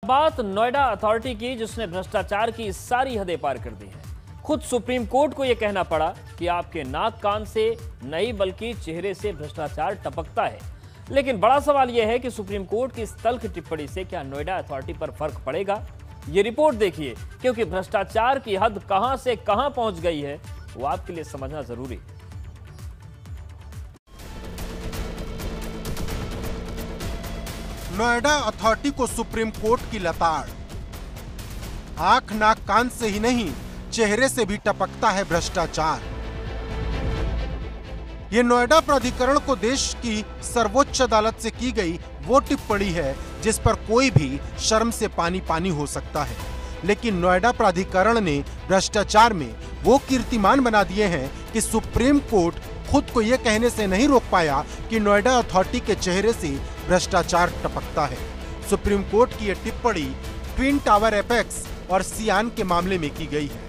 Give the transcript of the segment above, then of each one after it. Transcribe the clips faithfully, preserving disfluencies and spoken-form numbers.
बात नोएडा अथॉरिटी की, जिसने भ्रष्टाचार की सारी हदें पार कर दी हैं। खुद सुप्रीम कोर्ट को यह कहना पड़ा कि आपके नाक कान से नहीं बल्कि चेहरे से भ्रष्टाचार टपकता है। लेकिन बड़ा सवाल यह है कि सुप्रीम कोर्ट की इस तल्ख टिप्पणी से क्या नोएडा अथॉरिटी पर फर्क पड़ेगा? ये रिपोर्ट देखिए, क्योंकि भ्रष्टाचार की हद कहां से कहां पहुंच गई है वो आपके लिए समझना जरूरी है। नोएडा अथॉरिटी को सुप्रीम कोर्ट की लताड़। आंख नाक कान से ही नहीं, चेहरे से भी टपकता है भ्रष्टाचार। ये नोएडा प्राधिकरण को देश की सर्वोच्च अदालत से की गई वो टिप्पणी है जिस पर कोई भी शर्म से पानी पानी हो सकता है। लेकिन नोएडा प्राधिकरण ने भ्रष्टाचार में वो कीर्तिमान बना दिए हैं कि सुप्रीम कोर्ट खुद को ये कहने से नहीं रोक पाया कि नोएडा अथॉरिटी के चेहरे से भ्रष्टाचार टपकता है। सुप्रीम कोर्ट की यह टिप्पणी ट्विन टावर एपेक्स और सियान के मामले में की गई है।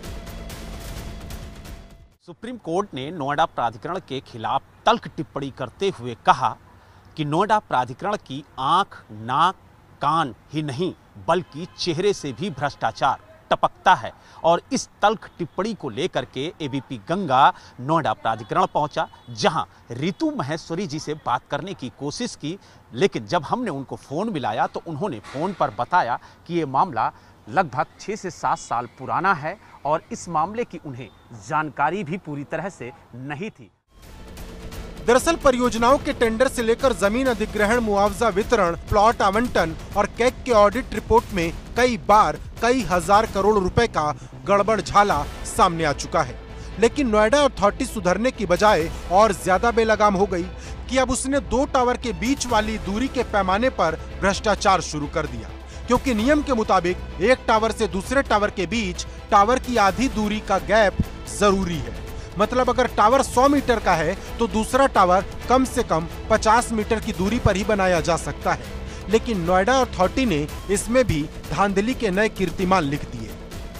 सुप्रीम कोर्ट ने नोएडा प्राधिकरण के खिलाफ तल्ख टिप्पणी करते हुए कहा कि नोएडा प्राधिकरण की आंख नाक कान ही नहीं बल्कि चेहरे से भी भ्रष्टाचार टपकता है। और इस तल्ख टिप्पणी को लेकर के एबीपी गंगा नोएडा प्राधिकरण पहुंचा, जहां रितु महेश्वरी जी से बात करने की कोशिश की। लेकिन जब हमने उनको फोन मिलाया तो उन्होंने फोन पर बताया कि ये मामला लगभग छः से सात साल पुराना है और इस मामले की उन्हें जानकारी भी पूरी तरह से नहीं थी। दरअसल परियोजनाओं के टेंडर से लेकर जमीन अधिग्रहण, मुआवजा वितरण, प्लॉट आवंटन और कैग के ऑडिट रिपोर्ट में कई बार कई हजार करोड़ रुपए का गड़बड़ झाला सामने आ चुका है। लेकिन नोएडा अथॉरिटी सुधरने की बजाय और ज्यादा बेलगाम हो गई कि अब उसने दो टावर के बीच वाली दूरी के पैमाने पर भ्रष्टाचार शुरू कर दिया, क्योंकि नियम के मुताबिक एक टावर से दूसरे टावर के बीच टावर की आधी दूरी का गैप जरूरी है। मतलब अगर टावर सौ मीटर का है तो दूसरा टावर कम से कम पचास मीटर की दूरी पर ही बनाया जा सकता है। लेकिन नोएडा अथॉरिटी ने इसमें भी धांधली के नए कीर्तिमान लिख दिए।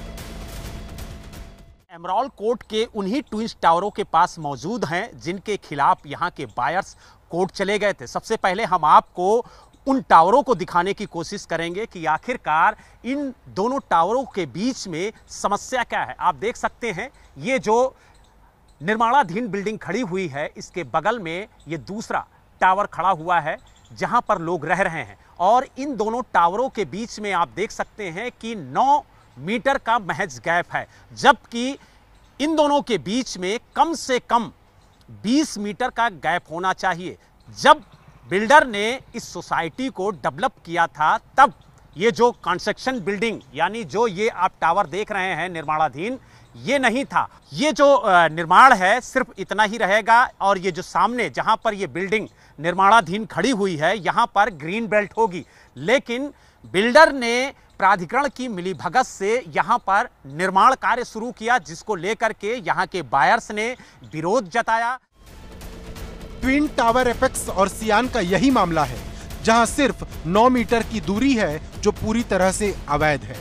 एमराल्ड कोर्ट के उन्हीं ट्विन टावरों के पास मौजूद हैं जिनके खिलाफ यहाँ के बायर्स कोर्ट चले गए थे। सबसे पहले हम आपको उन टावरों को दिखाने की कोशिश करेंगे कि आखिरकार इन दोनों टावरों के बीच में समस्या क्या है। आप देख सकते हैं ये जो निर्माणाधीन बिल्डिंग खड़ी हुई है, इसके बगल में ये दूसरा टावर खड़ा हुआ है जहां पर लोग रह रहे हैं। और इन दोनों टावरों के बीच में आप देख सकते हैं कि नौ मीटर का महज गैप है, जबकि इन दोनों के बीच में कम से कम बीस मीटर का गैप होना चाहिए। जब बिल्डर ने इस सोसाइटी को डेवलप किया था तब ये जो कंस्ट्रक्शन बिल्डिंग यानी जो ये आप टावर देख रहे हैं निर्माणाधीन, ये नहीं था। ये जो निर्माण है सिर्फ इतना ही रहेगा और ये जो सामने जहां पर ये बिल्डिंग निर्माणाधीन खड़ी हुई है यहां पर ग्रीन बेल्ट होगी। लेकिन बिल्डर ने प्राधिकरण की मिलीभगत से यहां पर निर्माण कार्य शुरू किया, जिसको लेकर के यहां के बायर्स ने विरोध जताया। ट्विन टावर एपेक्स और सियान का यही मामला है, जहां सिर्फ नौ मीटर की दूरी है जो पूरी तरह से अवैध है।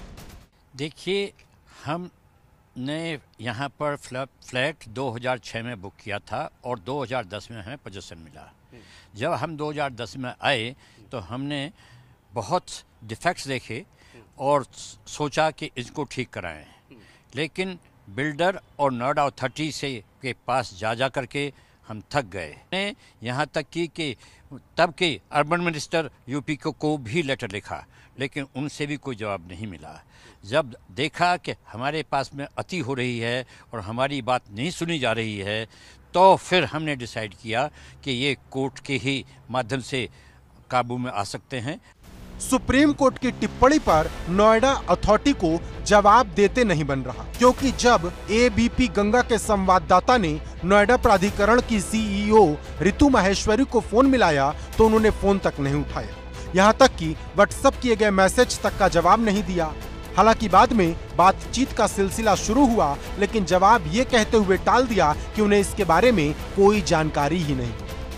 देखिए, हमने यहाँ पर फ्लैट दो हज़ार छह में बुक किया था और दो हज़ार दस में हमें पोजीशन मिला। जब हम दो हज़ार दस में आए तो हमने बहुत डिफेक्ट्स देखे और सोचा कि इसको ठीक कराएं। लेकिन बिल्डर और नोएडा अथॉरिटी से के पास जा जा करके हम थक गए ने यहाँ तक कि कि तब के अर्बन मिनिस्टर यूपी को, को भी लेटर लिखा, लेकिन उनसे भी कोई जवाब नहीं मिला। जब देखा कि हमारे पास में अति हो रही है और हमारी बात नहीं सुनी जा रही है तो फिर हमने डिसाइड किया कि ये कोर्ट के ही माध्यम से काबू में आ सकते हैं। सुप्रीम कोर्ट की टिप्पणी पर नोएडा अथॉरिटी को जवाब देते नहीं बन रहा, क्योंकि जब एबीपी गंगा के संवाददाता ने नोएडा प्राधिकरण की सीईओ रितु महेश्वरी को फोन मिलाया तो उन्होंने फोन तक नहीं उठाया। यहां तक कि व्हाट्सएप किए गए मैसेज तक का जवाब नहीं दिया। हालांकि बाद में बातचीत का सिलसिला शुरू हुआ, लेकिन जवाब ये कहते हुए टाल दिया कि उन्हें इसके बारे में कोई जानकारी ही नहीं।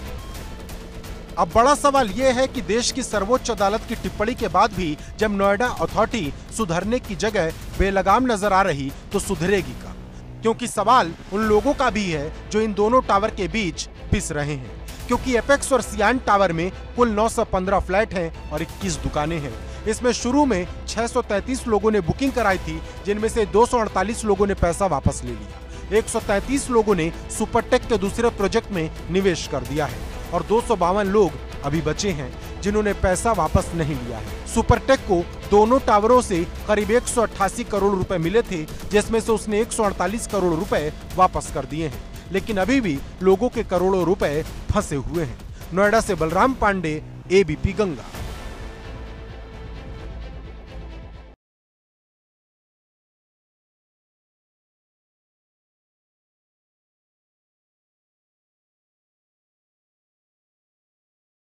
अब बड़ा सवाल यह है कि देश की सर्वोच्च अदालत की टिप्पणी के बाद भी जब नोएडा अथॉरिटी सुधरने की जगह बेलगाम नजर आ रही तो सुधरेगी का? क्योंकि सवाल उन लोगों का भी है जो इन दोनों टावर के बीच पिस रहे हैं, क्योंकि एपेक्स और सियान टावर में कुल नौ सौ पंद्रह फ्लैट हैं और इक्कीस दुकानें हैं। इसमें शुरू में छह सौ तैंतीस लोगों ने बुकिंग कराई थी, जिनमें से दो सौ अड़तालीस लोगों ने पैसा वापस ले लिया। एक सौ तैंतीस लोगों ने सुपरटेक के दूसरे प्रोजेक्ट में निवेश कर दिया है और दो सौ बावन लोग अभी बचे हैं जिन्होंने पैसा वापस नहीं लिया है। सुपरटेक को दोनों टावरों से करीब एक सौ अट्ठासी करोड़ रुपए मिले थे, जिसमें से उसने एक सौ अड़तालीस करोड़ रुपए वापस कर दिए हैं, लेकिन अभी भी लोगों के करोड़ों रुपए फंसे हुए हैं। नोएडा से बलराम पांडे, एबीपी गंगा।